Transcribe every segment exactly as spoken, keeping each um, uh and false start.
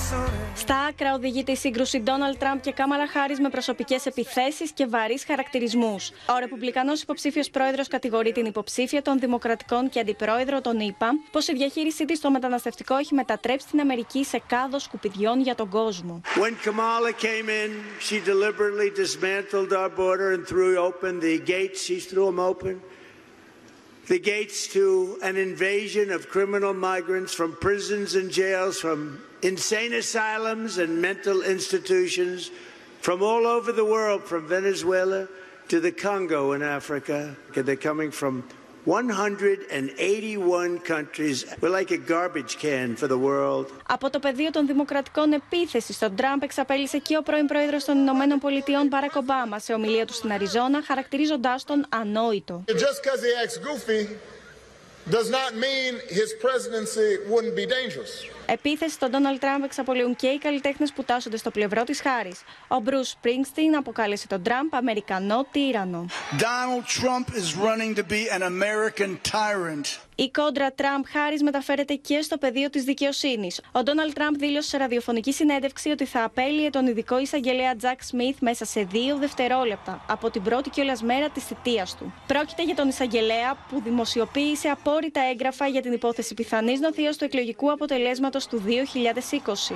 Στα άκρα οδηγείται η σύγκρουση Ντόναλντ Τραμπ και Κάμαλα Χάρις με προσωπικές επιθέσεις και βαρύς χαρακτηρισμούς. Ο ρεπουμπλικανός υποψήφιος πρόεδρος κατηγορεί την υποψήφια των Δημοκρατικών και αντιπρόεδρο των ΗΠΑ πως η διαχείρισή της στο μεταναστευτικό έχει μετατρέψει την Αμερική σε κάδο σκουπιδιών για τον κόσμο. When Kamala came in, she deliberately dismantled our border and threw open the gates. She threw them open. The gates to an invasion of criminal migrants from prisons and jails, from insane asylums and mental institutions, from all over the world, from Venezuela to the Congo in Africa. They're coming from one hundred eighty-one countries. We're like a garbage can for the world. Από το πεδίο των Δημοκρατικών επίθεση στον Τραμπ εξαπέλυσε και ο πρώην πρόεδρος των Ηνωμένων Πολιτειών Μπάρακ Ομπάμα σε ομιλία του στην Αριζόνα, χαρακτηρίζοντάς τον ανόητο. Just because he acts goofy does not mean his presidency wouldn't be dangerous. Επίθεση στον Ντόναλντ Τραμπ εξαπολύουν και οι καλλιτέχνες που τάσσονται στο πλευρό της Χάρις. Ο Μπρους Σπρίνγκστιν αποκάλεσε τον Τραμπ Αμερικανό τύραννο. Donald Trump is running to be an American tyrant. Η κόντρα Τραμπ-Χάρις μεταφέρεται και στο πεδίο της δικαιοσύνης. Ο Ντόναλντ Τραμπ δήλωσε σε ραδιοφωνική συνέντευξη ότι θα απέλυε τον ειδικό εισαγγελέα Τζακ Σμιθ μέσα σε δύο δευτερόλεπτα από την πρώτη κιόλας μέρα της θητείας του. Πρόκειται για τον εισαγγελέα που δημοσιοποίησε απόρριτα έγγραφα για την υπόθεση πιθανής νοθείας του εκλογικού αποτελέσματος του δύο χιλιάδες είκοσι.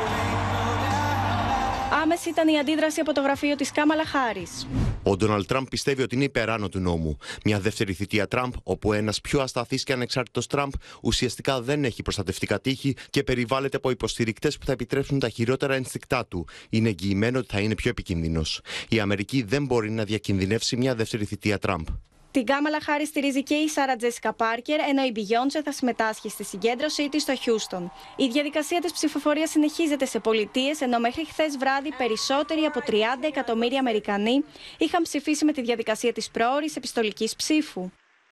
Άμεση ήταν η αντίδραση από το γραφείο της Κάμαλα Χάρις. Ο Ντόναλντ Τραμπ πιστεύει ότι είναι υπεράνω του νόμου. Μια δεύτερη θητεία Τραμπ, όπου ένας πιο ασταθής και ανεξάρτητος Τραμπ ουσιαστικά δεν έχει προστατευτικά τείχη και περιβάλλεται από υποστηρικτές που θα επιτρέψουν τα χειρότερα ενστικτά του, είναι εγγυημένο ότι θα είναι πιο επικίνδυνος. Η Αμερική δεν μπορεί να διακινδυνεύσει μια δεύτερη θητεία Τραμπ. Την Κάμαλα Χάρις στηρίζει και η Σάρα Τζέσικα Πάρκερ, ενώ η Μπιγιόντσε θα συμμετάσχει στη συγκέντρωσή της στο Χιούστον. Η διαδικασία της ψηφοφορίας συνεχίζεται σε πολιτείες, ενώ μέχρι χθες βράδυ περισσότεροι από τριάντα εκατομμύρια Αμερικανοί είχαν ψηφίσει με τη διαδικασία της προώρης επιστολικής ψήφου.